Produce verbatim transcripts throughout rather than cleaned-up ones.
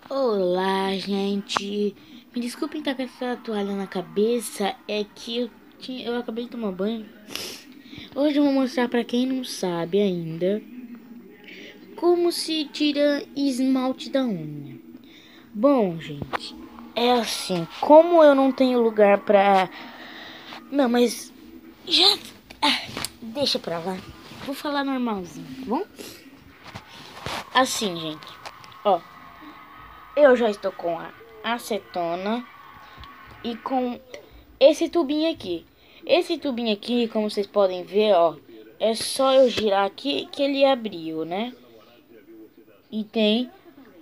Olá, gente. Me desculpem estar com essa toalha na cabeça. É que eu, tinha, eu acabei de tomar banho. Hoje eu vou mostrar pra quem não sabe ainda como se tira esmalte da unha. Bom, gente, é assim. Como eu não tenho lugar pra... Não, mas já... Ah, deixa pra lá. Vou falar normalzinho, tá bom? Assim, gente. Ó. Eu já estou com a acetona e com esse tubinho aqui. Esse tubinho aqui, como vocês podem ver, ó, é só eu girar aqui que ele abriu, né? E tem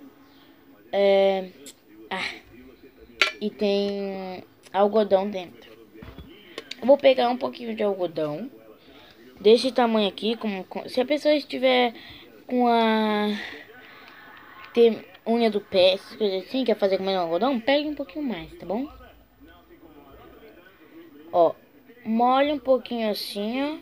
é, ah, e tem algodão dentro. Eu vou pegar um pouquinho de algodão desse tamanho aqui, como se a pessoa estiver com a ter unha do pé, essas coisas assim, quer fazer com menos algodão, pegue um pouquinho mais, tá bom? Ó, molha um pouquinho assim, ó.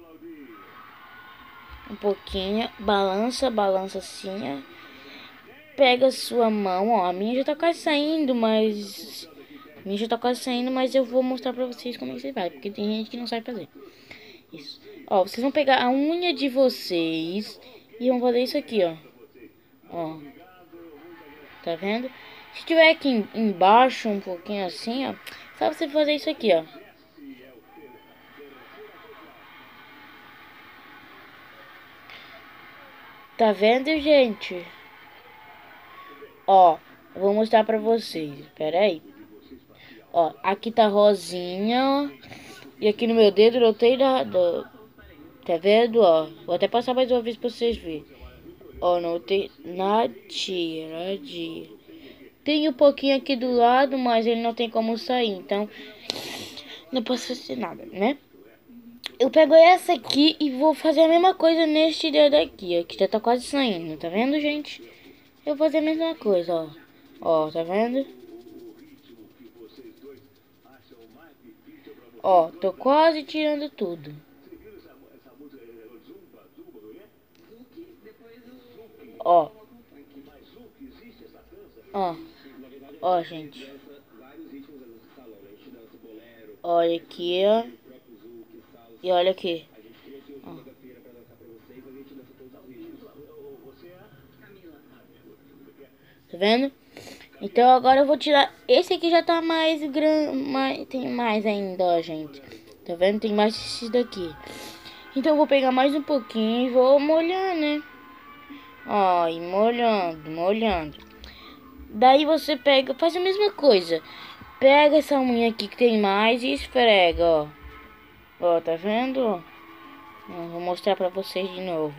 Um pouquinho, balança, balança assim, ó. Pega a sua mão, ó. A minha já tá quase saindo, mas... A minha já tá quase saindo, mas eu vou mostrar pra vocês como é que você vai. Porque tem gente que não sabe fazer. Isso. Ó, vocês vão pegar a unha de vocês e vão fazer isso aqui, ó. Ó. Tá vendo? Se tiver aqui embaixo, um pouquinho assim, ó. Só você fazer isso aqui, ó. Tá vendo, gente? Ó, eu vou mostrar pra vocês. Espera aí. Ó, aqui tá rosinha, ó. E aqui no meu dedo não tem nada. Tá vendo, ó? Vou até passar mais uma vez pra vocês verem. Ó, não tem nadinha, nadinha. Tem um pouquinho aqui do lado, mas ele não tem como sair. Então, não posso fazer nada, né? Eu pego essa aqui e vou fazer a mesma coisa neste dedo aqui, ó. Que já tá quase saindo, tá vendo, gente? Eu vou fazer a mesma coisa, ó. Ó, tá vendo? Ó, tô quase tirando tudo. Ó. Ó. Ó, gente. Olha aqui, ó. E olha aqui. Ó. Tá vendo? Então agora eu vou tirar. Esse aqui já tá mais grande. Mais... Tem mais ainda, ó, gente. Tá vendo? Tem mais esse daqui. Então eu vou pegar mais um pouquinho e vou molhar, né? Ó, e molhando, molhando. Daí você pega, faz a mesma coisa. Pega essa unha aqui que tem mais e esfrega, ó. Ó, tá vendo? Eu vou mostrar pra vocês de novo.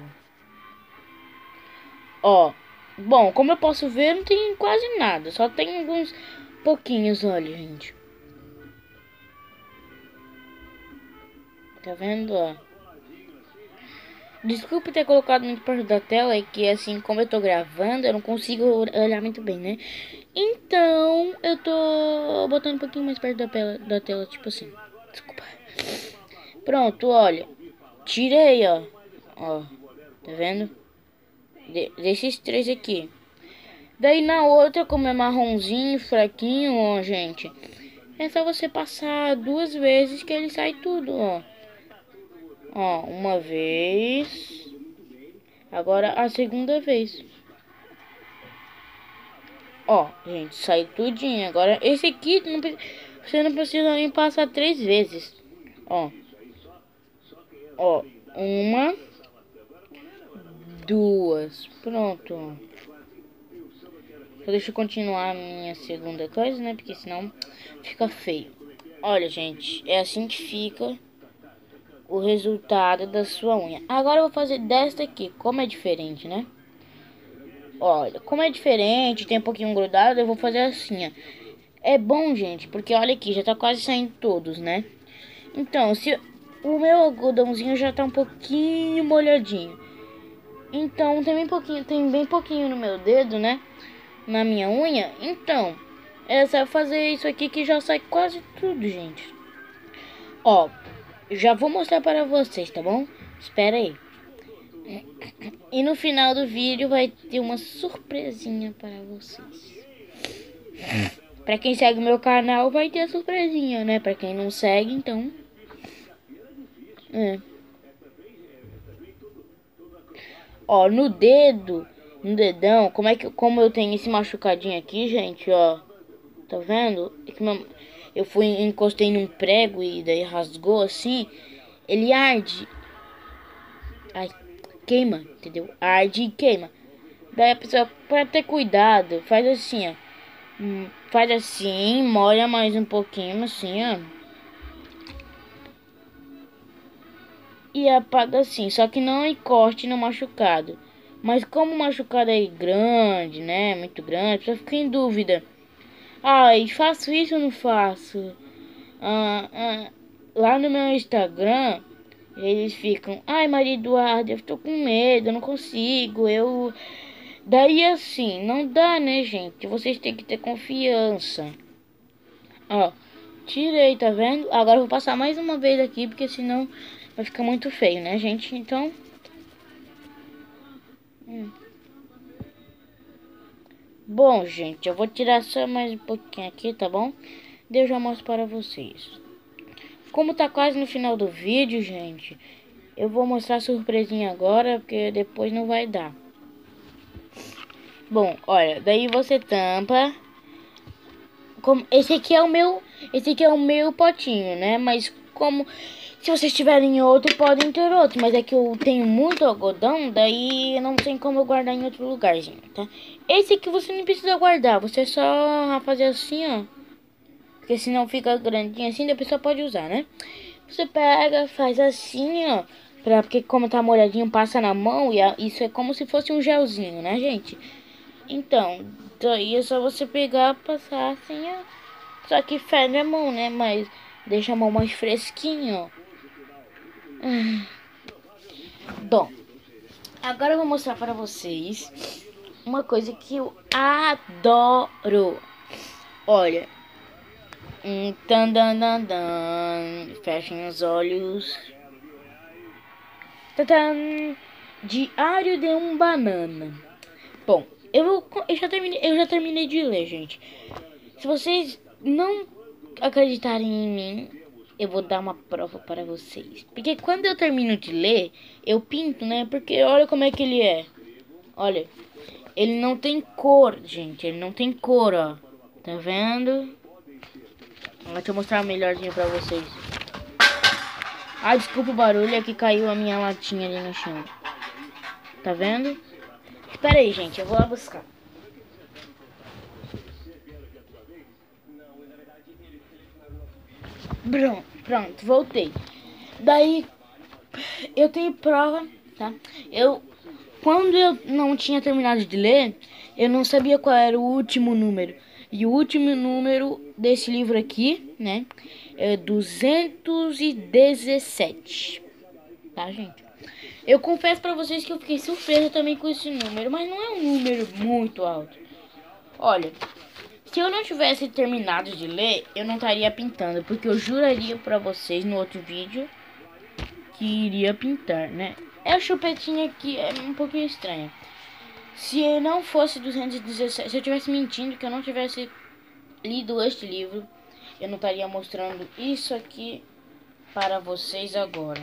Ó, bom, como eu posso ver, não tem quase nada. Só tem alguns pouquinhos, olha, gente. Tá vendo, ó? Desculpe ter colocado muito perto da tela, é que assim, como eu tô gravando, eu não consigo olhar muito bem, né? Então, eu tô botando um pouquinho mais perto da tela, da tela, tipo assim. Desculpa. Pronto, olha. Tirei, ó. Ó, tá vendo? De, desses três aqui. Daí na outra, como é marronzinho, fraquinho, ó, gente. É só você passar duas vezes que ele sai tudo, ó. Ó, uma vez. Agora a segunda vez. Ó, gente, sai tudinho. Agora esse aqui, não, você não precisa nem passar três vezes. Ó. Ó, uma. Duas. Pronto. Então, deixa eu continuar a minha segunda coisa, né? Porque senão fica feio. Olha, gente, é assim que fica o resultado da sua unha. Agora eu vou fazer desta aqui, como é diferente, né? Olha, como é diferente, tem um pouquinho grudado, eu vou fazer assim, ó. É bom, gente, porque olha aqui, já tá quase saindo todos, né? Então, se o meu algodãozinho já tá um pouquinho molhadinho. Então, tem bem pouquinho, tem bem pouquinho no meu dedo, né? Na minha unha. Então, é só fazer isso aqui que já sai quase tudo, gente. Ó, já vou mostrar para vocês, tá bom? Espera aí. E no final do vídeo vai ter uma surpresinha para vocês. Pra quem segue o meu canal vai ter a surpresinha, né? Pra quem não segue, então... É. Ó, no dedo, no dedão, como é que como eu tenho esse machucadinho aqui, gente, ó. Tá vendo? É que meu, eu fui encostei num prego e daí rasgou assim. Ele arde. Ai, queima, entendeu? Arde e queima. Daí a pessoa, pra ter cuidado, faz assim, ó. Hum, faz assim, molha mais um pouquinho assim, ó. E apaga assim, só que não encoste no machucado. Mas como o machucado é grande, né? Muito grande, a pessoa fica em dúvida. Ai, faço isso ou não faço? Ah, ah, lá no meu Instagram, eles ficam, ai, Maria Eduarda, eu tô com medo, eu não consigo, eu... Daí assim, não dá, né, gente? Vocês têm que ter confiança. Ó, tirei, tá vendo? Agora eu vou passar mais uma vez aqui, porque senão vai ficar muito feio, né, gente? Então... Hum. Bom, gente, eu vou tirar só mais um pouquinho aqui, tá bom? Daí eu já mostro para vocês. Como tá quase no final do vídeo, gente, eu vou mostrar a surpresinha agora, porque depois não vai dar. Bom, olha, daí você tampa. Como esse aqui é o meu, esse aqui é o meu potinho, né? Mas como se vocês tiverem outro, podem ter outro, mas é que eu tenho muito algodão, daí não tem como eu guardar em outro lugarzinho, tá? Esse aqui você não precisa guardar, você é só fazer assim, ó. Porque senão fica grandinho assim, a pessoa pode usar, né? Você pega, faz assim, ó. Pra, porque como tá molhadinho, passa na mão e a, isso é como se fosse um gelzinho, né, gente? Então, daí é só você pegar, passar assim, ó. Só que fede a mão, né? Mas deixa a mão mais fresquinha, ó. Hum. Bom, agora eu vou mostrar para vocês uma coisa que eu adoro. Olha. Hum, tan, dan, dan, dan. Fechem os olhos. Tadam! Diário de um banana. Bom, eu, vou, eu, já terminei, eu já terminei de ler, gente. Se vocês não acreditarem em mim, eu vou dar uma prova para vocês. Porque quando eu termino de ler, eu pinto, né? Porque olha como é que ele é. Olha, ele não tem cor, gente. Ele não tem cor, ó. Tá vendo? Deixa eu mostrar melhorzinho pra vocês. Ah, desculpa o barulho, é que caiu a minha latinha ali no chão. Tá vendo? Espera aí, gente, eu vou lá buscar. Pronto, pronto, voltei. Daí, eu tenho prova, tá? Eu, quando eu não tinha terminado de ler, eu não sabia qual era o último número. E o último número desse livro aqui, né, é duzentos e dezessete. Tá, gente? Eu confesso pra vocês que eu fiquei surpresa também com esse número, mas não é um número muito alto. Olha, se eu não tivesse terminado de ler, eu não estaria pintando, porque eu juraria pra vocês no outro vídeo que iria pintar, né? É a chupetinha que é um pouquinho estranha. Se não fosse duzentos e dezessete, se eu tivesse mentindo que eu não tivesse lido este livro, eu não estaria mostrando isso aqui para vocês agora.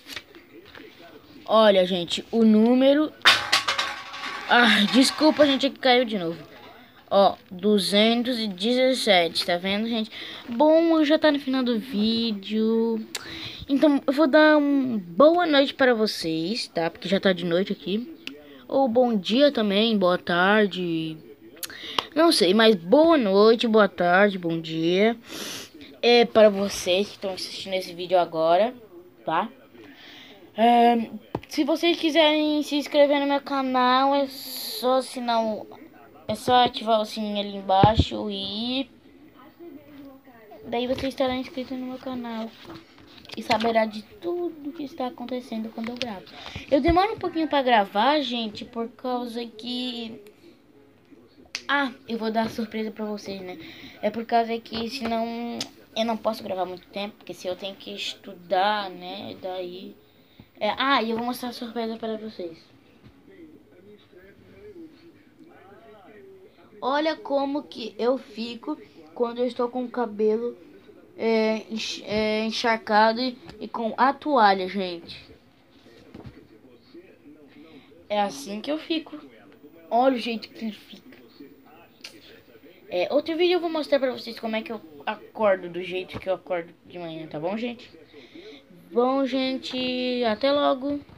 Olha, gente, o número... Ah, desculpa, gente, que caiu de novo. Ó, duzentos e dezessete, tá vendo, gente? Bom, já tá no final do vídeo. Então, eu vou dar uma boa noite para vocês, tá? Porque já tá de noite aqui. Ou bom dia também, boa tarde. Não sei, mas boa noite, boa tarde, bom dia. É para vocês que estão assistindo esse vídeo agora, tá? É, se vocês quiserem se inscrever no meu canal, é só assinar o... É só ativar o sininho ali embaixo e... Daí você estará inscrito no meu canal e saberá de tudo que está acontecendo quando eu gravo. Eu demoro um pouquinho para gravar, gente, por causa que... Ah, eu vou dar surpresa para vocês, né? É por causa que senão eu não posso gravar muito tempo, porque se eu tenho que estudar, né? Daí... É, ah, e eu vou mostrar a surpresa para vocês. Olha como que eu fico quando eu estou com o cabelo é, enx- é, encharcado e, e com a toalha, gente. É assim que eu fico. Olha o jeito que ele fica. É, outro vídeo eu vou mostrar pra vocês como é que eu acordo, do jeito que eu acordo de manhã, tá bom, gente? Bom, gente, até logo.